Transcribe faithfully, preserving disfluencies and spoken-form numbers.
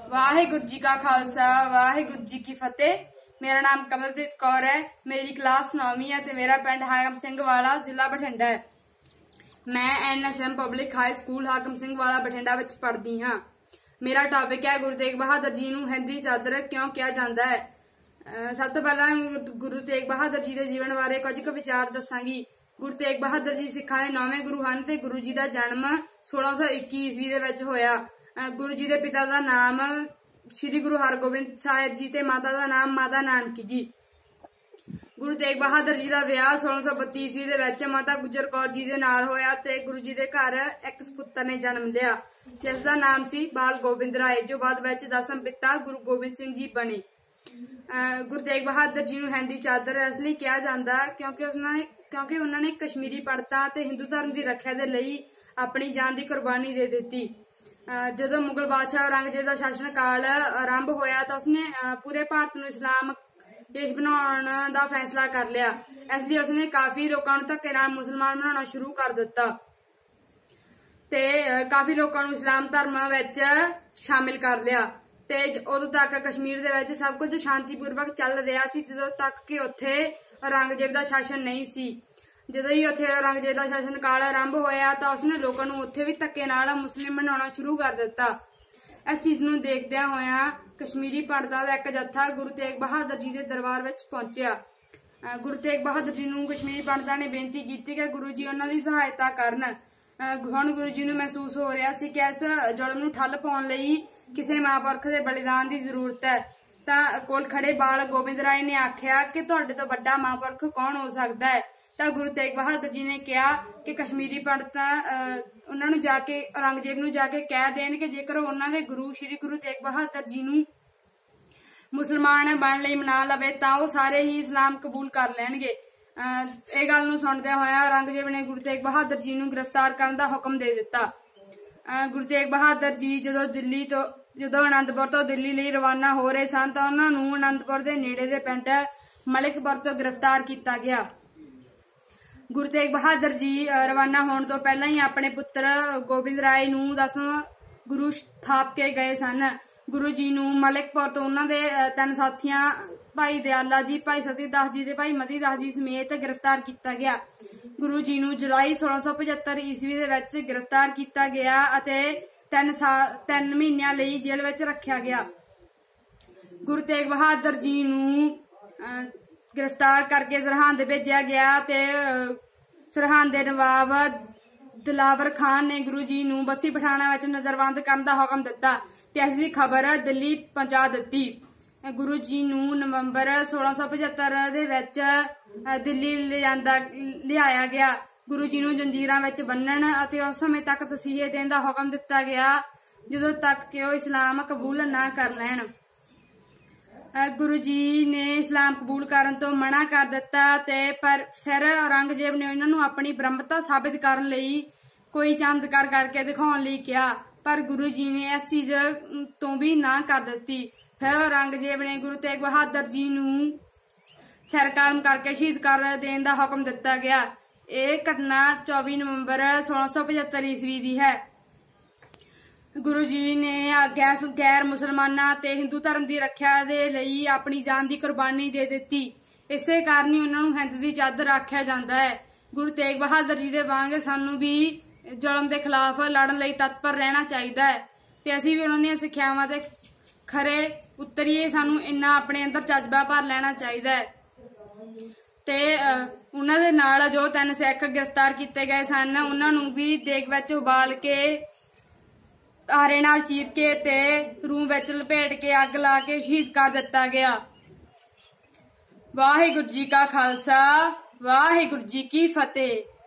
वाहिगुरु जी का खालसा वाहिगुरु जी की फतेह। मेरा नाम कमलप्रीत कौर है। मेरी क्लास नौवीं है ते मेरा पिंड हाकम सिंह वाला जिला बठिंडा है। मैं N S M public high school Hakam Singh Wala Bathinda विच पढ़दी हाँ। मेरा टॉपिक है गुरु तेग बहादुर जी नूं हिंदी चादर क्यों कहा जाता है। सब तो पहला गुरु तेग बहादुर जी के जीवन बारे कुछ क विचार दसांगी। गुरु तेग बहादुर जी सिखां दे नौवें गुरु हैं ते गुरु जी का जन्म सोलह सौ इक्की ईस्वी दे विच होया। गुरु जी के पिता का नाम श्री गुरु हरगोबिंद साहिब जी ते माता का नाम माता नानकी जी। गुरु तेग बहादुर जी का विआह सोलह सौ बत्ती ईस्वी दे विच माता गुजर कौर जी दे नाल होया ते गुरु जी के घर एक सपुत्र ने जन्म लिया जिसका नाम सी बाल गोबिंद राय, जो बाद विच दसम पिता गुरु गोबिंद सिंह जी बने। गुरु तेग बहादुर जी नूं हिंदी चादर इसलिए कहा जाता क्योंकि उन्होंने क्योंकि उन्होंने कश्मीरी पंडितां ते हिंदू धर्म की रक्षा के लिए अपनी जान की कुर्बानी दे दी। जो मुगल बादशाह औरंगजेब का शासन काल आरंभ होया तो उसने पूरे भारत नूं इस्लाम देश बनाने का फैसला कर लिया। इसलिए उसने काफी लोगों को धक्के नाल मुसलमान बनाना शुरू कर दिता ते काफी लोगों को इस्लाम धर्म विच शामिल कर लिया ते उदों तक कश्मीर दे विच सब कुछ शांतिपूर्वक चल रहा सी जदों तक कि उत्थे औरंगजेब का शासन नहीं सी। ਜਦੋਂ ही उत्थे औरंगजेब का शासन काल आरंभ होया तो उसने लोगों को उत्थे भी धक्के नाल मुस्लिम बनाना शुरू कर दिता। इस चीज नूं देखदियां होया कश्मीरी पंडितां दा एक जत्था गुरु तेग बहादुर जी के दरबार विच पहुंचिया। गुरु तेग बहादुर जी नूं कश्मीरी पंडितां ने बेनती की कि गुरु जी उन्हां दी सहायता करन। हुण गुरु जी नूं महसूस हो रहा सी कि इस जुल्म नूं ठल पाउण लई किसी महापुरख के बलिदान की जरूरत है। तां कोल खड़े बाल गोबिंद राय ने आख्या कि तुहाडे तों वड्डा महापुरख कौन हो सकता है। तो गुरु तेग बहादुर जी ने कहा कि कश्मीरी पंडित उन्होंने जाके औरंगजेब नूं जाके कह देन कि जेकर उन्होंने गुरु श्री गुरु तेग बहादुर जी नूं मुसलमान बनने लई मना लवे तां वो सारे ही इस्लाम कबूल कर लैणगे। इह गल नूं सुणदे होया औरंगजेब ने गुरु तेग बहादुर जी नूं गिरफ्तार करने का हुक्म दे दिता। गुरु तेग बहादुर जी जदों दिल्ली तो जदों आनंदपुर तो दिल्ली लई रवाना हो रहे सन तां उन्हां नूं आनंदपुर दे नेड़े दे पिंड मलिकपुर तो गिरफ्तार किया गया। गुरु तेग बहादुर जी रवाना होने तो पहला ही अपने पुत्र गोबिंद राय नूं दसवां गुरु थाप के गए सन। गुरु जी नूं मलिकपुर तो उन्होंने तीन साथियां भाई दयाला जी, भाई सती दास जी, भाई मती दास जी समेत गिरफ्तार किया गया। गुरु जी नूं जुलाई सोलह सौ पचहत्तर ईस्वी दे विच गिरफ्तार किया गया अते तीन साल तीन महीनों लई जेल विच रखा गया। गुरु तेग बहादुर जी नूं गिरफ्तार करके सरहंद भेजा गया ते सरहंद दे नवाब दिलावर खान ने गुरु जी नूं बसी पठाना विच नजरबंद करने का हुक्म दिता ते इसदी खबर दिल्ली पहुंचा दी। गुरु जी नूं नवंबर सोलह सौ पचहत्तर दे विच दिल्ली लिआंदा लिआया गया। गुरु जी नूं जंजीरां विच बन्नण अते उस समय तक तसीहे देण दा हुक्म दिता गया जदों तक कि वो इस्लाम कबूल ना कर लैण। गुरु जी ने इस्लाम कबूल करन तो मना कर दिता ते पर फिर औरंगजेब ने उन्होंने अपनी ब्रह्मता साबित करने लई कोई चमत्कार करके दिखाने लई कहा, पर गुरु जी ने इस चीज तो भी ना कर दी। फिर औरंगजेब ने गुरु तेग बहादुर जी नूं सिर कर्म करके शहीद कर देने का हुक्म दिता गया। यह घटना चौबी नवंबर सोलह सौ पचहत्तर ईस्वी की है। गुरु जी ने गैर गैर मुसलमाना ते हिंदू धर्म की रक्षा दे लई अपनी जान की कुर्बानी दे दी। इसे कारण ही उन्होंने हिंद की चादर आख्या जाता है। गुरु तेग बहादुर जी दे वांग सानू भी जुल्म के खिलाफ लड़न लई तत्पर रहना चाहिए है ते असीं भी उन्होंने सिक्ख्यावां ते खरे उतरीए। सानू इन्ना अपने अंदर जज्बा भर लेना चाहिए है ते उन्हां दे नाल जो तीन सिख गिरफ्तार किए गए सन उन्हां नूं भी देग विच उबाल के आरे नाल चीर के ते रूह विच लपेट के अग ला के शहीद कर दिता गया। वाहिगुरु जी का खालसा वाहिगुरु जी की फतेह।